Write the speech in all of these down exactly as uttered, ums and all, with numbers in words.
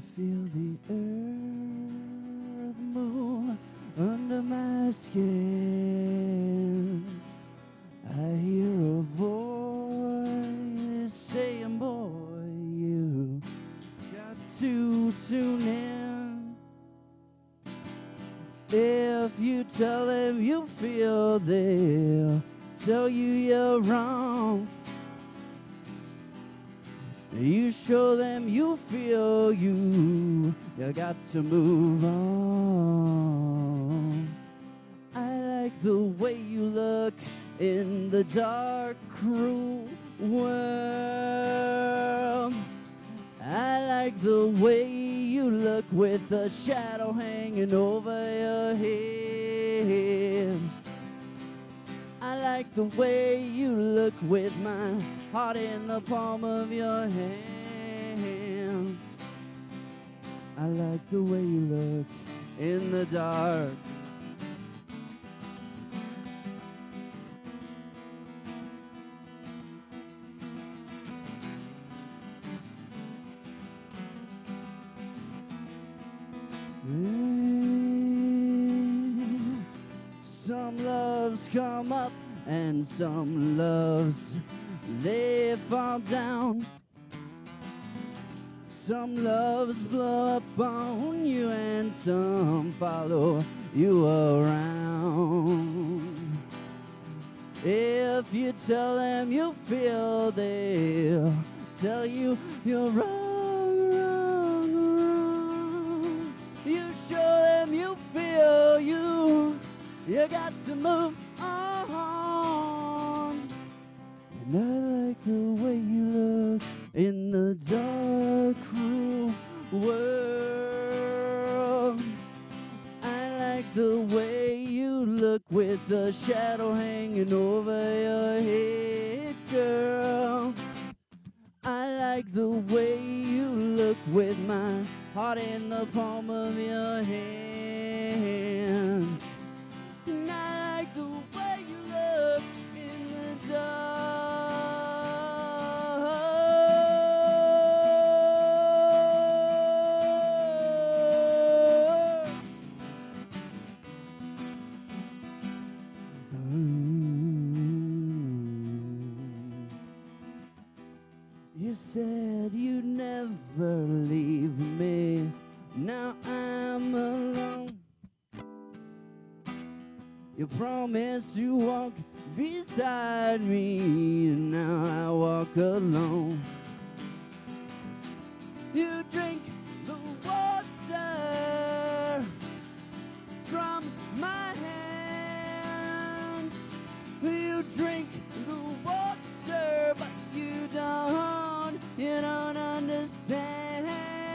feel the earth move under my skin. I hear a voice saying, boy, you got to tune in. If you tell them you feel, they'll tell you you're wrong. You show them you feel, you, you got to move on. I like the way you look in the dark, cruel world. I like the way you look with the shadow hanging over your head. I like the way you look with my heart in the palm of your hand. I like the way you look in the dark. Some loves come up and some loves they fall down. Some loves blow up on you and some follow you around. If you tell them you feel, they'll tell you you're wrong, wrong, wrong. You show them you feel, you, you got to move on. And I like the way you look in the dark, cruel world. I like the way you look with the shadow hanging over your head, girl. I like the way you look with my heart in the palm of your hands. And I like the way you look in the dark. You said you'd never leave me. Now I'm alone. You promised to walk beside me, and now I walk alone. You drink the water from my hands. You drink the water, but you don't, you don't understand.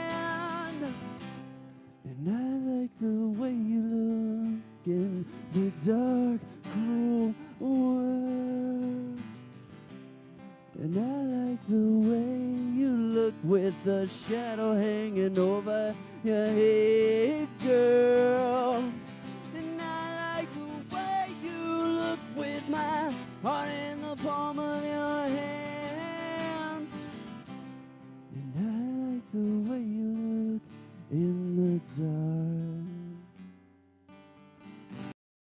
And I like the way you look in the dark, cruel world. And I like the way you look with the shadow hanging over your head, girl.